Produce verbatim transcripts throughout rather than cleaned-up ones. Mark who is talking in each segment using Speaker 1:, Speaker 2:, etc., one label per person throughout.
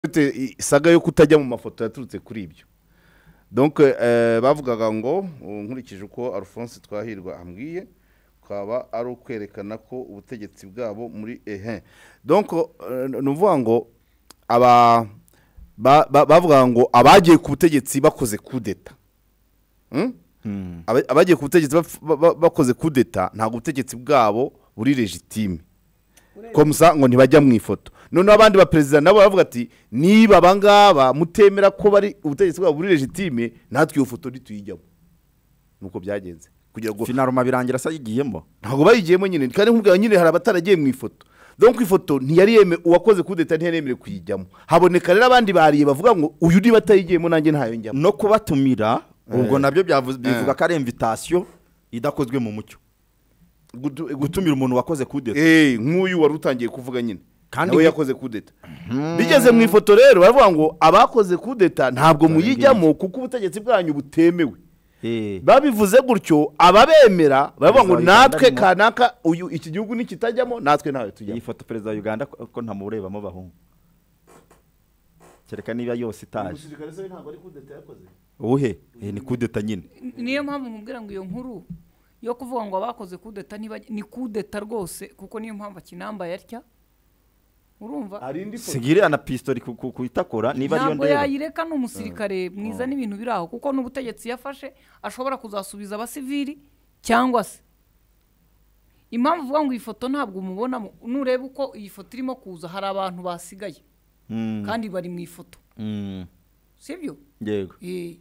Speaker 1: saga yo kutajya mu mafoto yaturutse kuri ibyo. Donc euh, bavugaga ngo nkurikije uko Alphonse Twahirwa ambwiye kwaba ari ukwerekana ko ubutegetsi bwabo muri ehe. Donc uh, nuvuga ngo aba bavuga ngo abagiye ku butegetsi bakoze kudeta. Hmm? Hmm. Abagiye ku butegetsi bakoze kudeta nta ubutegetsi bwabo buri legitime. Komsa ngo ntibajya mu ifoto. None abandi ba president nabo bavuga ati niba abangaba mutemera ko bari ubutegetsi bwabo buri legitime natwe iyo foto dituyijyamo. Nuko byagenze. Kugira ngo
Speaker 2: finalo mabirangira sa yigiyemo.
Speaker 1: Ntago bayigiyemo nyine kandi nkubwa nyine hari abataragiye mu ifoto. Donc ifoto ntiyari yeme uwakoze kudeta ntiyemere kuyijyamo. Haboneka rero abandi bariye bavuga ngo uyu ndi batayigiyemo nanjye ntayo njyamo.
Speaker 2: No kubatumira ubwo nabyo byavuze bivuga ko ari invitation idakozwe mu mucyo. Gutumira umuntu wakoze kudeta.
Speaker 1: Eh nk'uyu wari utangiye kuvuga nyine. Kandi we yakoze kudeta. Bigeze mu ifoto rero bavuga ngo abakoze kudeta ntabwo muyijyamo kuko ubutegetsi bwanyu butemewe. Eh babivuze gutyo ababemera bavuga ngo natwe kanaka uyu iki gihugu nikitajyamo natwe ntawe tujya.
Speaker 2: Iyi foto perezida wa Uganda ko ntamurebamo bahungu. Kereka niba yose itaje.
Speaker 1: Umusirikare se ntabwo ari kudeta yakoze.
Speaker 2: Uhe eh ni kudeta nyine.
Speaker 3: Niyo mpamvu mubwira ngo iyo nkuru yo kuvuga ngo abakoze kudeta niba ni kudeta rwose kuko niyo mpamvu akinamba yarya. Urumva
Speaker 2: sigire ana pistoli ku itakora niba ariyo
Speaker 3: ndebe ntabwo yayireka n'umusirikare mwiza n'ibintu biraho kuko n'ubutegetsi yafashe ashobora kuzasubiza abasivili cyangwa se impamvu vuga ngo ifoto ntabwo umubona nureba uko iyi foto irimo kuza hari abantu basigaye kandi bari mu ifoto sibyo
Speaker 2: yego eh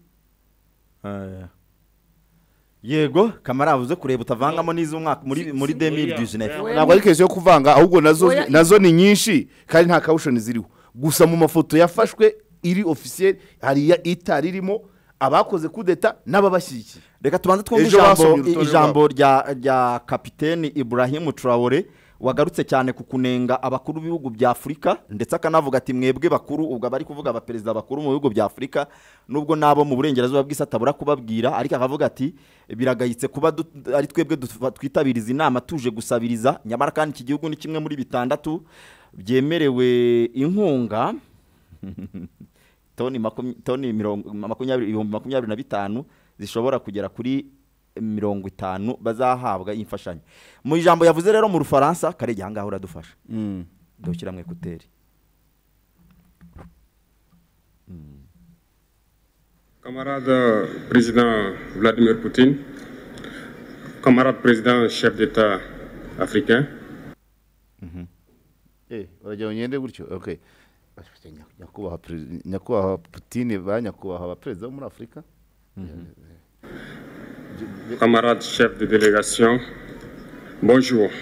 Speaker 2: Yego kamara avuze kureba utavangamo nizo umwaka muri muri deux mille dix-neuf.
Speaker 1: Ntabwo ari kese yo kuvanga ahubwo nazo nazo ni nyinshi kandi nta caution ziriho. Gusa mu mafoto yafashwe iri officiel hari ya itari irimo abakoze kudeta n'ababashyikiye.
Speaker 2: Reka tubanze twumve ijambo ijambo rya rya Capitaine Ibrahim Traoré wagarutse cyane kukunenga abakuru b'ibihugu bya Afrika ndetse akanavuga ati mwebwe bakuru ubwo bari kuvuga aba president bakuru mu bihugu bya Afrika nubwo nabo mu burengerazuba bw'isatabura kubabwira ariko akavuga ati biragayitse kuba ari twebwe twitabiriza inama tuje gusabiriza nyamara kandi iki gihugu ni kimwe muri bitandatu byemerewe inkunga toni toni makumyabiri na bitanu zishobora kugera kuri mirongo itanu bazahabwa imfashanyo mu ijambo yavuze rero mu Rufaransa karege hanga hora dufasha mm dokira mwe kuteri
Speaker 4: mm. Camarade président Vladimir Poutine, camarade président chef d'état africain.
Speaker 1: Mhm. Eh urajya nyende gutyo okay. Nyakubaha nyakubaha Poutine banyakubaha aba president muri Afrika. Mhm.
Speaker 4: Camarades chefs de délégation, bonjour.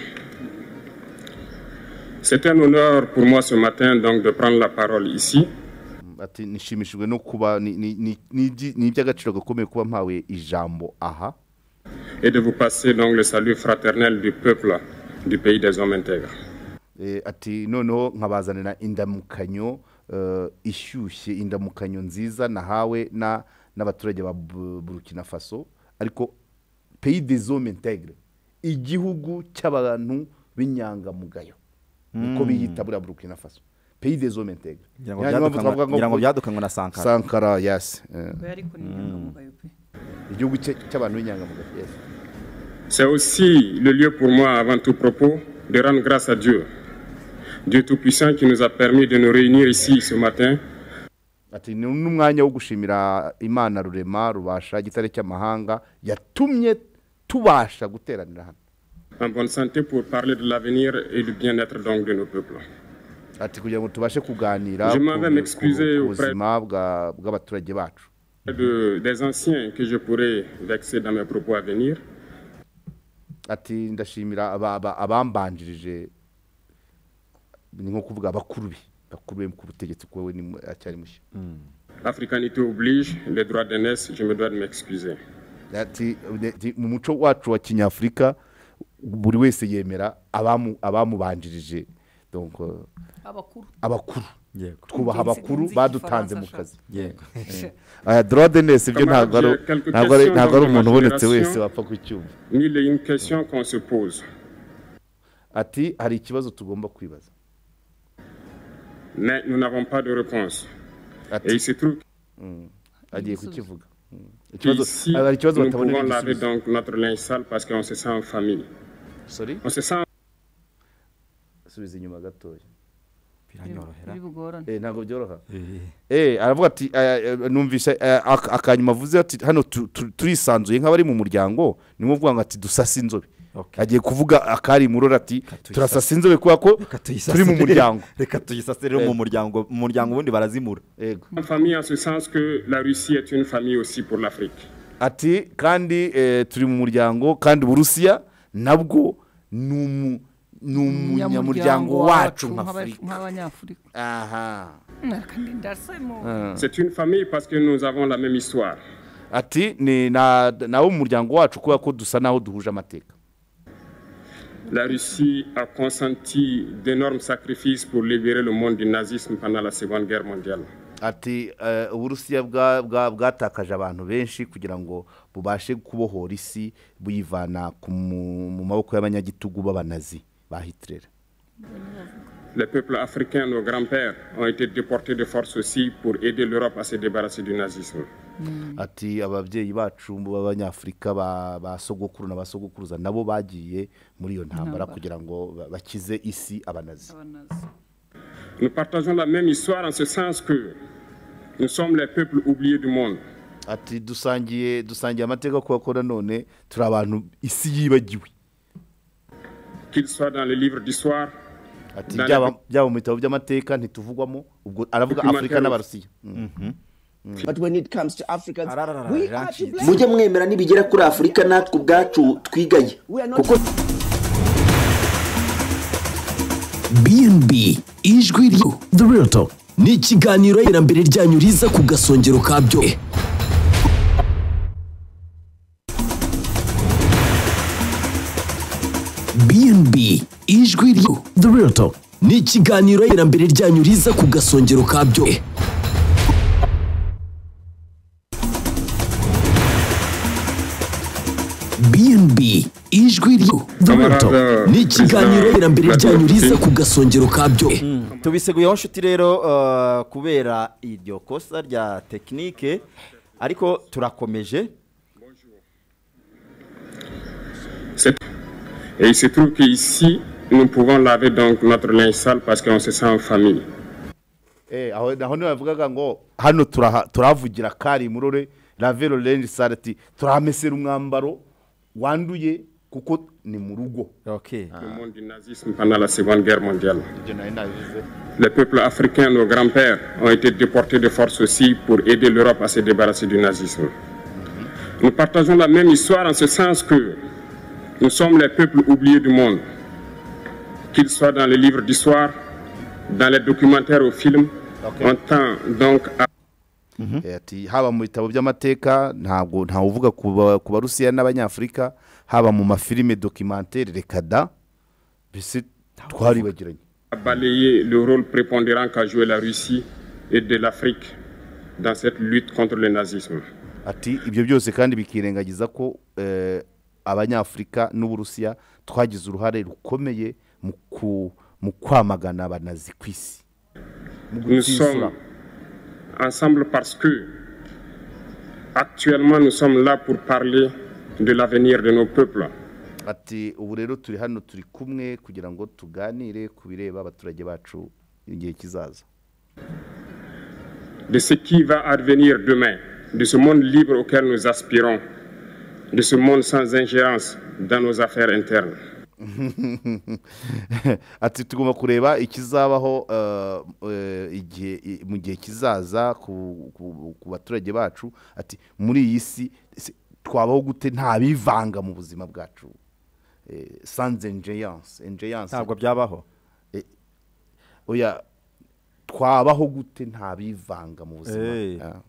Speaker 4: C'est un honneur pour moi ce matin donc de prendre la parole ici.
Speaker 1: Ati nishimishijwe no kuba ni ni ni by'agaciro gakomeye kuba mpawe ijambo aha.
Speaker 4: Et de vous passer donc le salut fraternel du peuple du pays des hommes intègres.
Speaker 1: Eh ati noneho nkabazanira indamukanyo ishyushye indamukanyo nziza nahawe na n'abaturage ba Burkina Faso. Ariko pays des hommes intègres igihugu cy'abantu b'inyangamugayo niko biyita buri Burkina Faso pays des hommes intègres
Speaker 2: ngirango byadukanwa na Sankara
Speaker 1: Sankara yes
Speaker 3: ariko ni inyangamugayo pe
Speaker 1: igihugu cy'abantu b'inyangamugayo yes.
Speaker 4: C'est aussi le lieu pour moi avant tout propos de rendre grâce à Dieu Dieu tout-puissant qui nous a permis de nous réunir ici ce matin.
Speaker 1: Ati n'umwanya wo gushimira Imana rurema rubasha gitare cy'amahanga yatumye tubasha guteranira hano
Speaker 4: en bonne santé pour parler de l'avenir et du bien-être donc de nos peuples.
Speaker 1: Ati kugira ngo tubashe kuganira
Speaker 4: je m'avais m'excuser auprès
Speaker 1: bw'abaturage bacu
Speaker 4: de des anciens que je pourrais vexer dans mes propos à venir.
Speaker 1: Ati ndashimira abambanjirije ni nko kuvuga abakuru bi bakuru mu kubutegetsi kwewe ni acyari mushya.
Speaker 4: Africanité oblige, les droits de naissance, je me dois de m'excuser.
Speaker 1: Ati mu muco wacu wa Kinyafrika buri wese yemera abamu abamubanjirije donc
Speaker 3: abakuru
Speaker 1: abakuru
Speaker 2: yego
Speaker 1: twubaha abakuru badutanze mu kazi yego aya droit de naissance ibyo ntabwo ntabwo ntabwo ari umuntu ubonetse wese wapfa kucyumva.
Speaker 4: Mille une question qu'on se pose.
Speaker 1: Ati hari ikibazo tugomba kwibaza.
Speaker 4: mais nous n'avons pas de réponse. Et il se trouve qu'ici, nous pouvons laver donc notre linge sale parce qu'on se sent en famille. On se sent...
Speaker 1: ntabwo byoroha aravuga ati numvise akanyuma avuze ati hano turisanzuye nk'abari mu muryango nimwe uvuga ngo ati dusase inzobe agiye kuvuga akari murora ati turasasa inzobe kubera ko turi mu muryango
Speaker 2: reka tuyisase rero mu muryango mu muryango ubundi barazimura
Speaker 4: yego famille en ce sens que la Russie est une famille aussi pour l'Afrique
Speaker 1: ati kandi turi mu muryango kandi Uburusiya nabwo ni umunyamuryango wacu
Speaker 3: nk'abanyafurika
Speaker 1: aha
Speaker 4: c'est une famille parce que nous avons la même histoire
Speaker 1: ati ni nawo mu muryango wacu kubera ko dusa naho duhuje amateka.
Speaker 4: La Russie a consenti d'énormes sacrifices pour libérer le monde du nazisme pendant la Seconde Guerre mondiale.
Speaker 1: Ati Uburusiya bwatakaje abantu benshi kugira ngo bubashe kubohora isi buyivana mu maboko y'abanyagitugu b'abanazi ba Hitler.
Speaker 4: Les peuples africains, nos grands-pères, ont été déportés de force aussi pour aider l'Europe à se débarrasser du nazisme.
Speaker 1: Ati ababyeyi bacu b'abanyafrika ba sogokuru na basogokuruza nabo bagiye muri iyo ntambara kugira ngo bakize isi abanazi.
Speaker 4: Nous partageons la même histoire en ce sens que nous sommes les peuples oubliés du monde.
Speaker 1: Ati dusangiye dusangiye amateka ko akora none turi abantu isi yibagiwe.
Speaker 4: Qu'il soit dans les livres d'histoire,
Speaker 1: ati byaba mu bitabo by'amateka ntituvugwamo ubwo aravuga Afrika n'Abarusiya.
Speaker 5: But when it comes to Africans, we are to blame.
Speaker 6: Mujye mwemera nibigera kuri Afrika natwe ubwacu twigaye kuko B N B ijwi ryo The Real Talk ni ikiganiro y'iterambere ryanyu riza ku gasongero kabyo. B N B ijwi ryo The Real Talk ni ikiganiro y'iterambere ryanyu riza ku gasongero kabyo. B N B ijwi ryo The Real Talk ni ikiganiro y'iterambere ryanyu riza ku gasongero kabyo.
Speaker 2: Tubiseguyeho nshuti rero kubera iryo kosa rya tekinike ariko turakomeje.
Speaker 4: Et il se trouve qu'ici, nous pouvons laver donc notre linge sale parce qu'on se sent en famille.
Speaker 1: Eh, aho naho bavugaga ngo hano turavugira kari murore laver le linge sale ati turamesera umwambaro wanduye kuko ni mu rugo.
Speaker 2: Okay.
Speaker 4: Le monde du nazisme pendant la Seconde Guerre mondiale. Les peuples africains, nos grands-pères, ont été déportés de force aussi pour aider l'Europe à se débarrasser du nazisme. Mm-hmm. Nous partageons la même histoire en ce sens que nous sommes les peuples oubliés du monde, qu'ils soient dans les livres d'histoire, dans les documentaires ou films. Okay. On tend donc à...
Speaker 1: ati haba mu bitabo by'amateka ntabwo nta uvuga ku Barusiya n'Abanyafrika, haba mu mafilime documentaire rekada bise twaribagiranye.
Speaker 4: Balayer le rôle prépondérant qu'a joué la Russie et de l'Afrique dans cette lutte contre le nazisme.
Speaker 1: Ati ibyo byose kandi bikirengagiza ko eh, Abanyafrika n'Uburusiya twagize uruhare rukomeye mu kwamagana abanazi kwisi.
Speaker 4: Nous sommes ensemble parce que actuellement nous sommes là pour parler de l'avenir de nos peuples.
Speaker 1: Ati ubu rero turi hano turi kumwe kugira ngo tuganire ku bireba abaturage bacu igihe kizaza.
Speaker 4: De ce qui va advenir demain, de ce monde libre auquel nous aspirons, de ce monde sans ingérence dans nos affaires internes.
Speaker 1: Ati tugomba kureba ikizabaho igihe mu gihe kizaza ku baturage bacu. Ati muri iyi si twabaho gute nta bivanga mu buzima bwacu sans ingérence ingérence
Speaker 2: ntabwo byabaho.
Speaker 1: Oya twabaho gute nta bivanga mu buzima.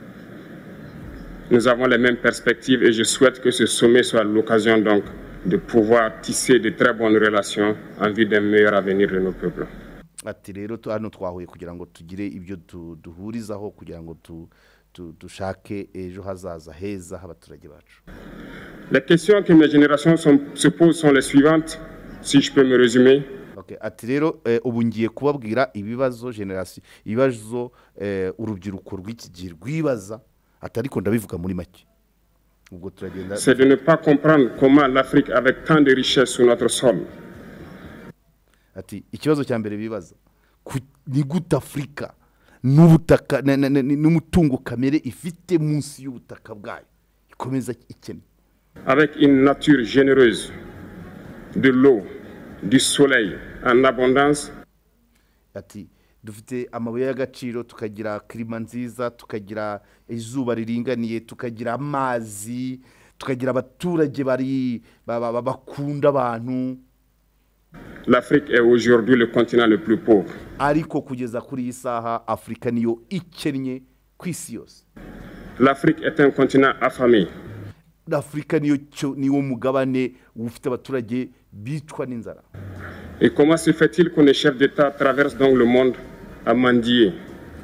Speaker 4: Nous avons les mêmes perspectives et je souhaite que ce sommet soit l'occasion donc de pouvoir tisser de très bonnes relations en vue d'un meilleur avenir de nos peuples.
Speaker 1: Ati rero hano twahuye kugira ngo tugire ibyo duhurizaho kugira ngo dushake ejo hazaza heza h'abaturage bacu.
Speaker 4: Les questions que mes générations sont, se posent sont les suivantes, si je peux me résumer.
Speaker 1: Ok. okay. Ati rero eh, ubu ngiye kubabwira ibibazo generation ibibazo eh, urubyiruko rw'iki gihe rwibaza atari ko ndabivuga muri make. Ubwo turagenda
Speaker 4: c'est de ne pas comprendre comment l'Afrique avec tant de richesses sur notre sol.
Speaker 1: Ati ikibazo cya mbere bibaza ni gute Afrika n'ubutaka n'umutungo kamere ifite munsi y'ubutaka bwayo ikomeza ikene.
Speaker 4: Avec une nature généreuse, de l'eau, du soleil en abondance.
Speaker 1: Ati dufite amabuye y'agaciro, tukagira klima nziza, tukagira izuba riringaniye, tukagira amazi, tukagira abaturage bari bakunda abantu.
Speaker 4: L'Afrique est aujourd'hui le continent le plus pauvre.
Speaker 1: Ariko kugeza kuri isaha Afrika niyo ikennye kwisi yose.
Speaker 4: L'Afrique est un continent affamé.
Speaker 1: L'Afrique niyo niwo mugabane ufite abaturage bicwa n'inzara.
Speaker 4: Et comment se fait-il que les chefs d'État traversent donc le monde à mendier?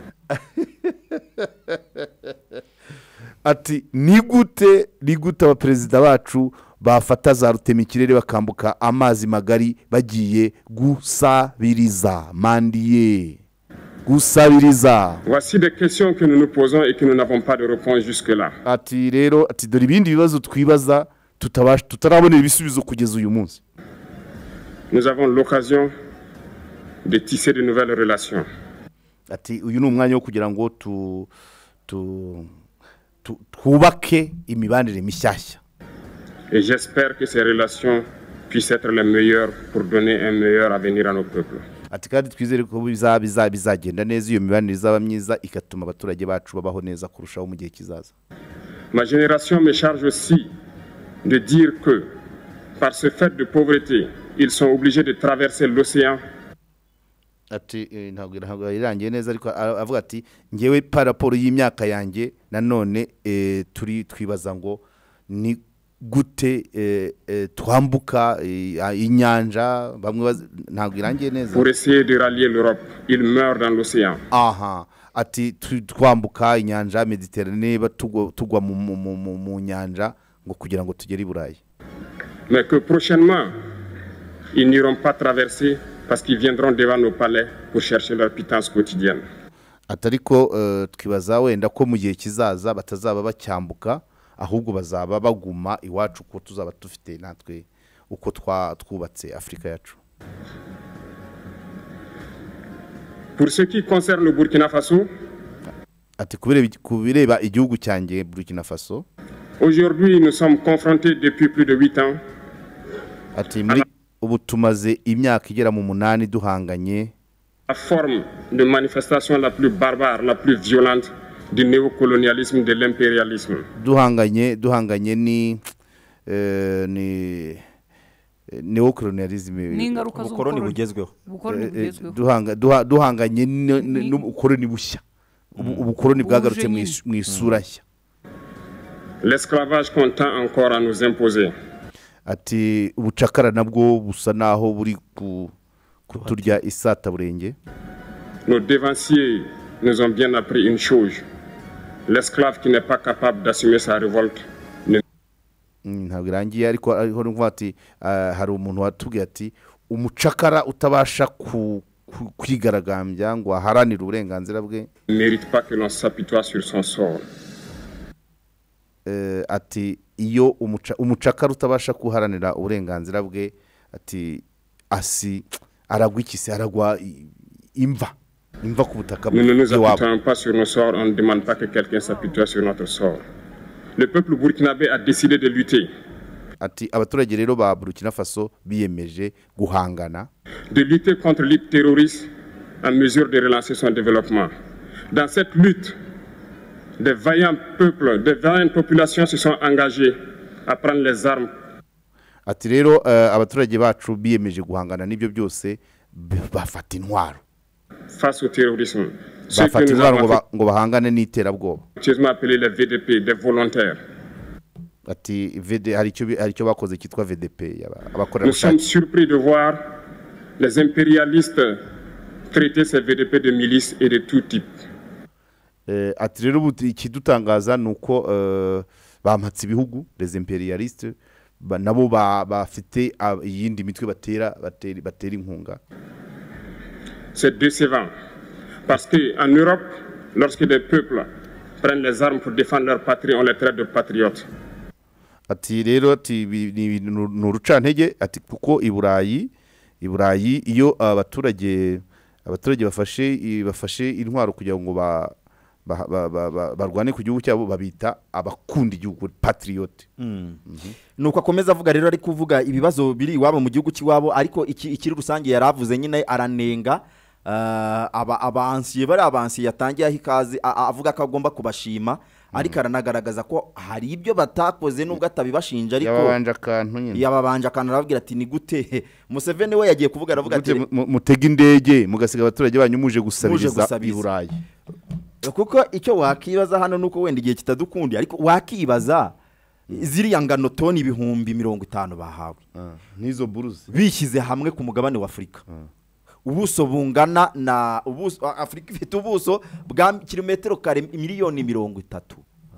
Speaker 1: Ati ni gute ni gute abaperezida bacu bafata za rutemikirere bakambuka amazi magari bagiye gusabiriza mandiye gusabiriza.
Speaker 4: Voici des questions que nous nous posons et que nous n'avons pas de réponse jusque là.
Speaker 1: Ati rero ati dore ibindi bibazo twibaza tutabasha tutarabonera ibisubizo kugeza uyu munsi.
Speaker 4: Nous avons l'occasion de tisser de nouvelles relations.
Speaker 1: Ati uyu ni umwanya wo kugira ngo tu tu twubake imibanire mishyashya.
Speaker 4: Et j'espère que ces relations puissent être les meilleures pour donner un meilleur avenir à nos peuples.
Speaker 1: Ati kandi twizere ko biza bizagenda neza iyo mibanire izaba myiza ikatuma abaturage bacu babaho neza kurushaho mu gihe kizaza.
Speaker 4: Ma génération me charge aussi de dire que par ce fait de pauvreté, ils sont obligés de traverser l'océan.
Speaker 1: Ati ntabwo ntabwo irangiye neza ariko avuga ati ngewe paraporo y'imyaka yanjye nanone turi twibaza ngo ni gute twambuka inyanja bamwe ntabwo irangiye neza.
Speaker 4: Pour essayer de rallier l'Europe, ils meurent dans l'océan.
Speaker 1: Aha ati twambuka inyanja Méditerranée tugwa mu nyanja ngo kugira ngo tugere i Burayi.
Speaker 4: Mais que prochainement ils n'iront pas traverser parce qu'ils viendront devant nos palais pour chercher leur pitance quotidienne.
Speaker 1: Atariko twibaza wenda ko mu gihe kizaza batazaba bacyambuka ahubwo bazaba baguma iwacu ko tuzaba dufite natwe uko twubatse Afrika yacu.
Speaker 4: Pour ce qui concerne le Burkina Faso,
Speaker 1: ati kubireba igihugu cyanjye Burkina Faso,
Speaker 4: aujourd'hui nous sommes confrontés depuis plus de huit ans.
Speaker 1: Ati muri ubu tumaze imyaka igera mu munani duhanganye
Speaker 4: la forme de manifestation la plus barbare, la plus violente du néocolonialisme, de l'impérialisme.
Speaker 1: Duhanganye duhanganye ni euh, ni néocolonialisme
Speaker 3: n'ingaruka
Speaker 2: z'ubukoroni bugezweho.
Speaker 1: Duhanga duhanganye n'ubukoroni bushya. Ubukoroni bwagarutse mu isura nshya.
Speaker 4: L'esclavage qu'on tend encore à nous imposer.
Speaker 1: Ati ubucakara nabwo busa naho buri kuturya isata burenge.
Speaker 4: Nos devanciers nous ont bien appris une chose. L'esclave qui n'est pas capable d'assumer sa révolte.
Speaker 1: Ntabwo irangiye ariko ariho numva ati hari umuntu watubwiye ati umucakara utabasha kwigaragambya ngo aharanire uburenganzira bwe
Speaker 4: mérite pas que l'on s'apitoie sur son sort.
Speaker 1: Ati iyo umucakara utabasha kuharanira uburenganzira bwe ati asi aragwa ikise aragwa imva imva ku butaka
Speaker 4: bwe. Nous ne nous apitoyons pas sur nos sorts, on ne demande pas que quelqu'un s'apitoie sur notre sort. Le peuple burkinabé a décidé de lutter.
Speaker 1: Ati abaturage rero ba Burkina Faso biyemeje guhangana.
Speaker 4: De lutter contre le terrorisme en mesure de relancer son développement. Dans cette lutte, des vaillants peuples, des vaillantes populations se sont engagées à prendre les armes.
Speaker 1: Ati rero abaturage bacu biyemeje guhangana n'ibyo byose bafata intwaro.
Speaker 4: Face au terrorisme.
Speaker 1: Bafata intwaro ngo bahangane n'iterabwoba.
Speaker 4: C'est appelé les V D P, des volontaires.
Speaker 1: Ati V D hari cyo hari cyo bakoze kitwa V D P
Speaker 4: abakora. Nous sommes surpris de voir les impérialistes traiter ces V D P de milices et de tout type.
Speaker 1: Eh ati rero ikidutangaza nuko bampatse ibihugu les impérialistes nabo bafite iyindi mitwe batera batera inkunga.
Speaker 4: C'est décevant parce qu'en Europe, lorsque des peuples prennent les armes pour défendre leur patrie, on les traite de patriotes.
Speaker 1: Ati rero ati ni urucantege ati kuko i Burayi i Burayi iyo abaturage abaturage bafashe bafashe intwaro kugira ngo ba barwane ku gihugu cyabo babita abakunda igihugu patriote.
Speaker 2: Nuko akomeza avuga rero ari kuvuga ibibazo biri iwabo mu gihugu cy'iwabo ariko ikiri rusange yaravuze nyine aranenga aba abansiye bari abansiye yatangiye ikaze avuga ko agomba kubashima ariko aranagaragaza ko hari ibyo batakoze nubwo atabibashinja ariko
Speaker 1: yababanje akantu nyine
Speaker 2: yababanje akantu arabwira ati ni gute Museveni we yagiye kuvuga aravuga ati
Speaker 1: mutega indege mugasiga abaturage banyu muje gusabiriza i Burayi.
Speaker 2: Kuko icyo wakibaza hano nuko wenda igihe kitadukundi ariko wakibaza ziriya ngano toni ibihumbi mirongo itanu bahawe
Speaker 1: n'izo buruzi
Speaker 2: bishyize hamwe ku mugabane wa Afurika ubuso bungana na ubuso Afurika ifite ubuso bwa kilometero kare miliyoni mirongo itatu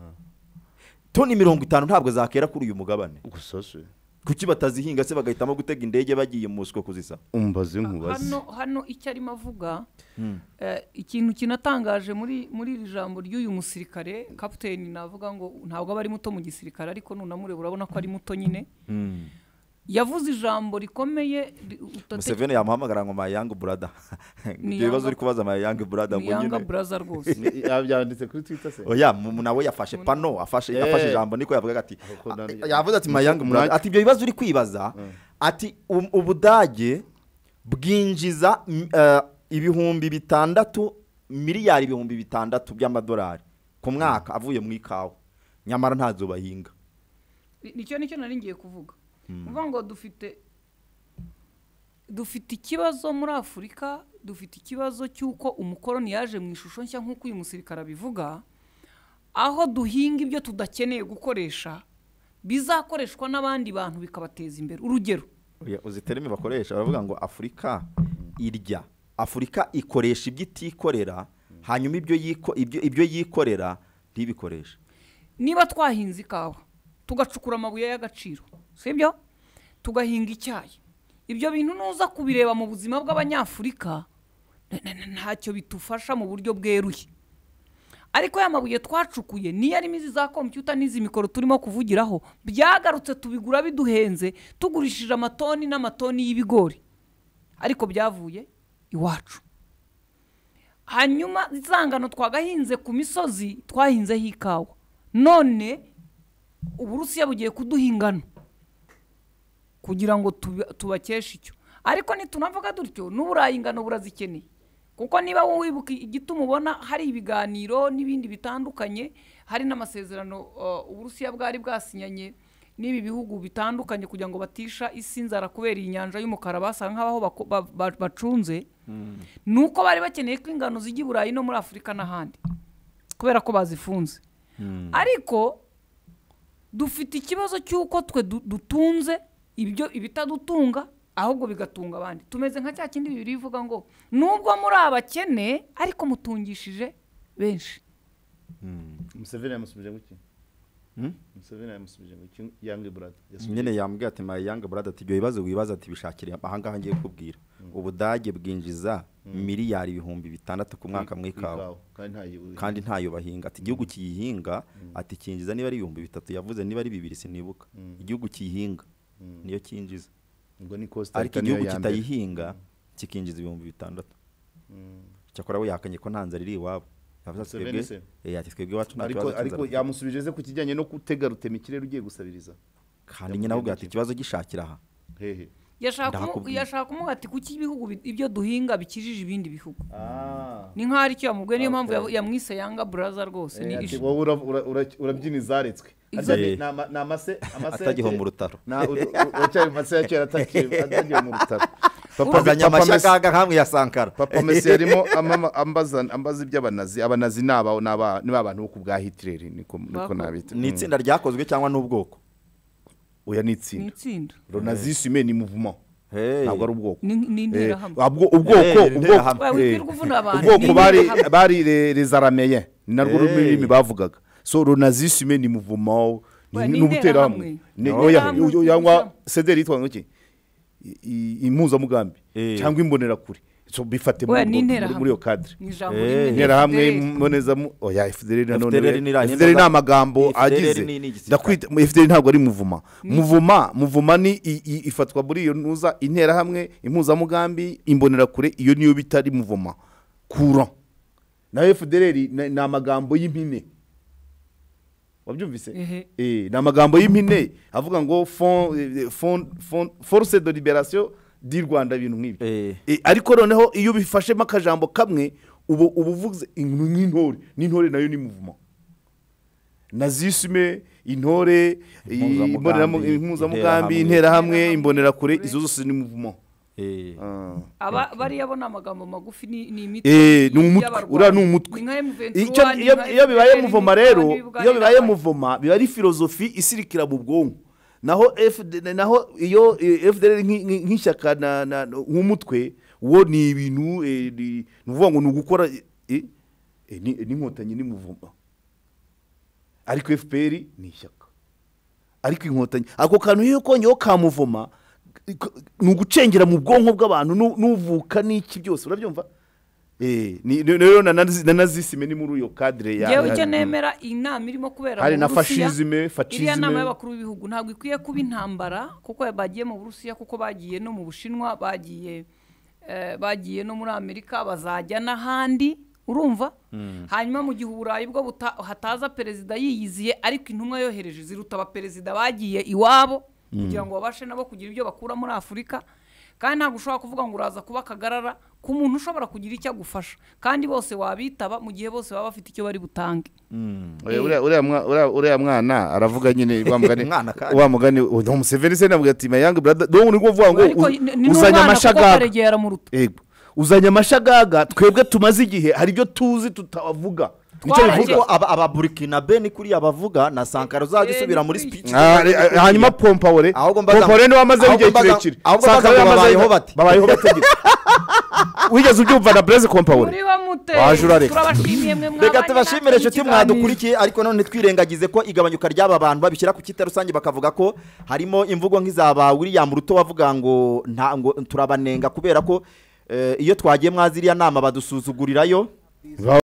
Speaker 2: toni mirongo itanu ntabwo zakera kuri uyu mugabane
Speaker 1: gusose
Speaker 2: kuki batazihinga se bagahitamo gutega indege bagiye mu Moscow kuzisa
Speaker 1: umbaze nkubaze
Speaker 3: hano hano icyo arimo avuga ikintu kinatangaje muri muri iri jambo ry'uyu musirikare kapiteni navuga ngo ntabwo aba ari muto mu gisirikare ariko nunamureba urabona ko ari muto nyine yavuze ijambo rikomeye.
Speaker 2: Museveni yamuhamagara ngo my young brother ibyo bibazo uri kubaza my young brother
Speaker 3: ngo nyine young brother rwose
Speaker 1: yabyanditse kuri Twitter se
Speaker 2: oya nawe yafashe pano afashe yafashe ijambo niko yavuga ati yavuze ati my young brother ati ibyo bibazo uri kwibaza ati Ubudage bwinjiza ibihumbi bitandatu miliyari ibihumbi bitandatu by'amadolari ku mwaka avuye mu ikawa nyamara ntazo bahinga.
Speaker 3: Nicyo nicyo nari ngiye kuvuga uvuga ngo dufite dufite ikibazo muri Afurika dufite ikibazo cy'uko umukoroni yaje mu ishusho nshya nk'uko uyu musirikare abivuga aho duhinga ibyo tudakeneye gukoresha bizakoreshwa n'abandi bantu bikabateza imbere. Urugero
Speaker 2: uzitereme bakoresha baravuga ngo Afurika irya Afurika ikoresha ibyo itikorera hanyuma ibyo yiko ibyo ibyo yikorera ntibikoresha.
Speaker 3: Niba twahinze ikawa tugacukura amabuye y'agaciro sibyo tugahinga icyayi ibyo bintu nuza kubireba mu buzima bw'abanyafurika ntacyo bitufasha mu buryo bweruye ariko ya mabuye twacukuye niyo ari mizi za computer n'izi mikoro turimo kuvugiraho byagarutse tubigura biduhenze tugurishije amatoni n'amatoni y'ibigori ariko byavuye iwacu. Hanyuma izangano twagahinze ku misozi twahinzeho ikawa none Uburusiya bugiye kuduhingana kugira ngo tubakeshe icyo ariko nitunavuga dutyo n'Uburayi ingano burazikeneye kuko niba wibuka igituma ubona hari ibiganiro n'ibindi bitandukanye hari n'amasezerano Uburusiya bwari bwasinyanye n'ibi bihugu bitandukanye kugira ngo batisha isi nzara kubera inyanja y'umukara basa nk'aho bacunze nuko bari bakeneye ko ingano zijya i Burayi no muri Afurika n'ahandi kubera ko bazifunze ariko dufite ikibazo cy'uko twe dutunze ibyo ibitadutunga ahubwo bigatunga abandi. Tumeze nka cya kindi birivuga ngo nubwo muri abakene ariko mutungishije benshi.
Speaker 1: Museveni yamusubije guki Museveni yamusubije guki young brother
Speaker 2: nyine yambwiye ati my young brother ati ibyo bibazo wibaza ati bishakire ahangaha ngiye kubwira Ubudage bwinjiza miliyari ibihumbi bitandatu ku mwaka mu ikawa kandi ntayo bahinga ati igihugu kiyihinga ati kinjiza niba ari ibihumbi bitatu yavuze niba ari bibiri sinibuka igihugu kiyihinga niyo kinjiza
Speaker 1: ngo ni cost
Speaker 2: ariko igihugu kitayihinga kikinjiza ibihumbi bitandatu cyakora we yakanye ko ntanzara iri iwabo yavuze twebwe eh ati twebwe wacu
Speaker 1: ariko ariko yamusubije ze ku kijyanye no gutega rutema ikirere ugiye gusabiriza
Speaker 2: kandi nyine ahubwo ati ikibazo gishakira aha
Speaker 1: hehe
Speaker 3: yashaka yashaka kumuga ati kuki ibihugu ibyo duhinga bikijije ibindi bihugu ni nk'ari cyo yamubwe niyo mpamvu yamwise yanga brother rwose
Speaker 1: ni ati wowe urabyina zaretswe na amase amase
Speaker 2: atagiho mu rutaro
Speaker 1: na ucaye amase ya kera atagiho mu rutaro
Speaker 2: papa zanyamashagaga hamwe ya Sankara
Speaker 1: papa Messi yarimo ambaza ambaza iby'abanazi abanazi naba naba niba abantu ku bwa Hitler niko niko nabita
Speaker 2: ni itsinda ryakozwe cyangwa n'ubwoko
Speaker 1: oya ni itsinda
Speaker 3: ni itsinda
Speaker 1: Ronazisme ni mouvement ntabwo ari ubwoko
Speaker 3: ni intera hamwe
Speaker 1: ubwoko ubwoko bari bari les araméens narwo rurimi bavugaga so Ronazisme ni mouvement ni ubuterahamwe yangwa sederi yitwa ngoki impuzamugambi cyangwa imbonerakure so bifate muri yo cadre interahamwe imboneza oya F D L nanone F D L ni amagambo agize ndakwita F D L ntabwo ari muvuma muvuma muvuma ni ifatwa muri iyo nuza interahamwe impuzamugambi imbonerakure iyo niyo bitari muvuma kura na F D L ni amagambo y'impine wabyumvise eh na magambo y'impine avuga ngo fond fond force de libération du Rwanda ibintu nk'ibi eh ariko noneho iyo bifashe makajambo kamwe ubu ubuvuze nk'intore n'intore nayo ni muvuma nazisime intore impuzamugambi intera hamwe imbonera kure izo zose ni muvuma
Speaker 3: eh aba bari yabona amagambo magufi ni imiti
Speaker 1: eh ni umutwe ura ni umutwe icyo iyo bibaye muvuma rero iyo bibaye muvuma biba ari filosofi isirikira mu bwonko naho F naho iyo F D L nk'ishyaka na nk'umutwe wo ni ibintu nuvuga ngo nugukora ni inkotanyi ni muvuma ariko F P R ni ishyaka ariko inkotanyi ako kantu iyo konyeho ka muvuma nugucengera mu bwonko bw'abantu nuvuka n'iki byose urabyumva eh ni rero nanazisime ni muri uyo cadre ya
Speaker 3: yewe cyo nemera inama irimo kubera
Speaker 1: hari na fascisme fascisme
Speaker 3: iriya nama y'abakuru b'ibihugu ntabwo ikwiye kuba intambara kuko bagiye mu Burusiya kuko bagiye no mu Bushinwa bagiye bagiye no muri Amerika bazajya n'ahandi urumva hanyuma mu gihe Uburayi bwo hataza perezida yiyiziye ariko intumwa yohereje ziruta aba perezida bagiye iwabo kugira ngo babashe nabo kugira ibyo bakura muri Afurika kandi ntabwo ushobora kuvuga ngo uraza kuba kagarara ku muntu ushobora kugira icyo agufasha kandi bose wabitaba mu gihe bose baba bafite icyo bari butange
Speaker 1: uriya mwana aravuga nyine wa mugani wa Museveni se navuga ati my young brother donc niko vuga ngo uzanya amashagaga yego uzanya amashagaga twebwe tumaze igihe hari byo tuzi tutavuga
Speaker 2: icyo bivuga aba Burkina Ben kuri abavuga na Sankara uzagisubira muri speech
Speaker 1: hanyuma Pompawore Pompawore no wamaze igihe kirekire
Speaker 2: Sankara babayeho bati
Speaker 1: babayeho bategeka wigeze ubyumva na Blaise Compaoré
Speaker 3: wajura reka
Speaker 2: reka tubashimire inshuti mwadukurikiye ariko none twirengagize ko igabanyuka ry'aba bantu babishyira ku kita rusange bakavuga ko harimo imvugo nk'izaba William Ruto wavuga ngo nta ngo turabanenga kubera ko iyo twagiye mwaziriya nama badusuzugurirayo